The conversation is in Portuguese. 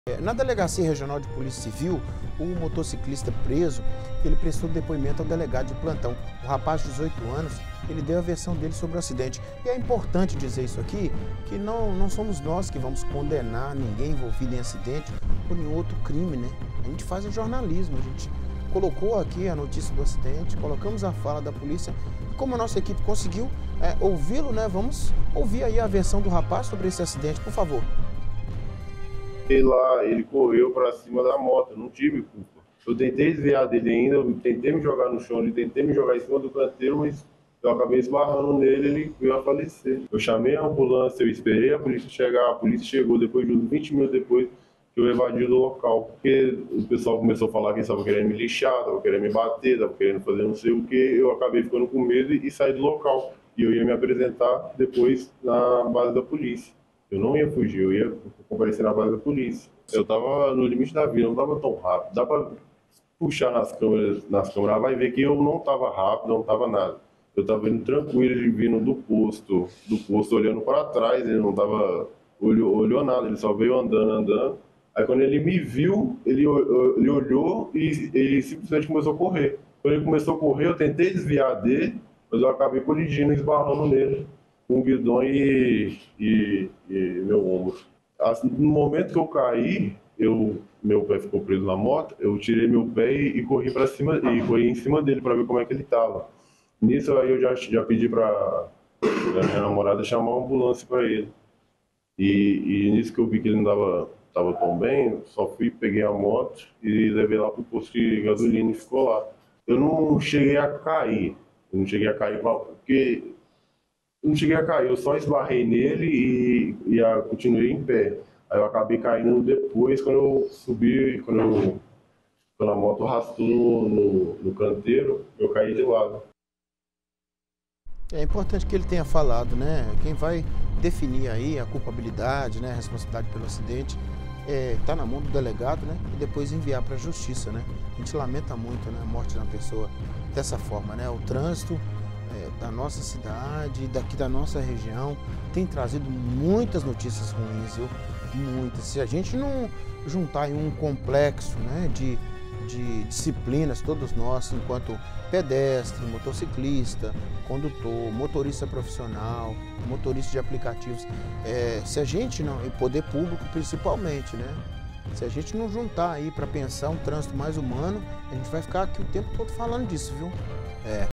Na Delegacia Regional de Polícia Civil, o motociclista preso, ele prestou depoimento ao delegado de plantão. O rapaz de 18 anos, ele deu a versão dele sobre o acidente. E é importante dizer isso aqui, que não somos nós que vamos condenar ninguém envolvido em acidente ou em outro crime, né? A gente faz o jornalismo, a gente colocou aqui a notícia do acidente, colocamos a fala da polícia. E como a nossa equipe conseguiu ouvi-lo, né? Vamos ouvir aí a versão do rapaz sobre esse acidente, por favor. Ele correu para cima da moto, não tive culpa. Eu tentei desviar dele ainda, eu tentei me jogar no chão, ele tentei me jogar em cima do canteiro, mas eu acabei esbarrando nele, ele veio a falecer. Eu chamei a ambulância, eu esperei a polícia chegar, a polícia chegou depois de uns 20 minutos depois que eu evadi do local, porque o pessoal começou a falar que estava querendo me lixar, estava querendo me bater, estava querendo fazer não sei o que, eu acabei ficando com medo e saí do local. E eu ia me apresentar depois na base da polícia. Eu não ia fugir, eu ia comparecer na base da polícia. Eu estava no limite da vida, não estava tão rápido. Dá para puxar nas câmeras, vai ver que eu não estava rápido, não estava nada. Eu estava indo tranquilo, ele vindo do posto olhando para trás, ele não estava olhou nada, ele só veio andando. Aí quando ele me viu, ele olhou e simplesmente começou a correr. Quando ele começou a correr, eu tentei desviar dele, mas eu acabei colidindo, esbarrando nele com o guidão e meu ombro. Assim, no momento que eu caí, meu pé ficou preso na moto, eu tirei meu pé e corri para cima e corri em cima dele para ver como é que ele estava. Nisso aí eu já pedi para minha namorada chamar uma ambulância para ele. E nisso que eu vi que ele não estava tão bem, só peguei a moto e levei lá pro posto de gasolina e ficou lá. Eu não cheguei a cair, porque não cheguei a cair, eu só esbarrei nele e continuei em pé. Aí eu acabei caindo depois, quando eu subi, quando a moto arrastou no canteiro, eu caí de lado. É importante que ele tenha falado, né? Quem vai definir aí a culpabilidade, né? A responsabilidade pelo acidente está na mão do delegado, né? E depois enviar para a justiça, né? A gente lamenta muito, né? A morte de uma pessoa dessa forma, né? O trânsito da nossa cidade, daqui da nossa região, tem trazido muitas notícias ruins, viu? Muitas. Se a gente não juntar em um complexo, né? De disciplinas, todos nós, enquanto pedestre, motociclista, condutor, motorista profissional, motorista de aplicativos, se a gente não, e poder público principalmente, né? Se a gente não juntar aí para pensar um trânsito mais humano, a gente vai ficar aqui o tempo todo falando disso, viu?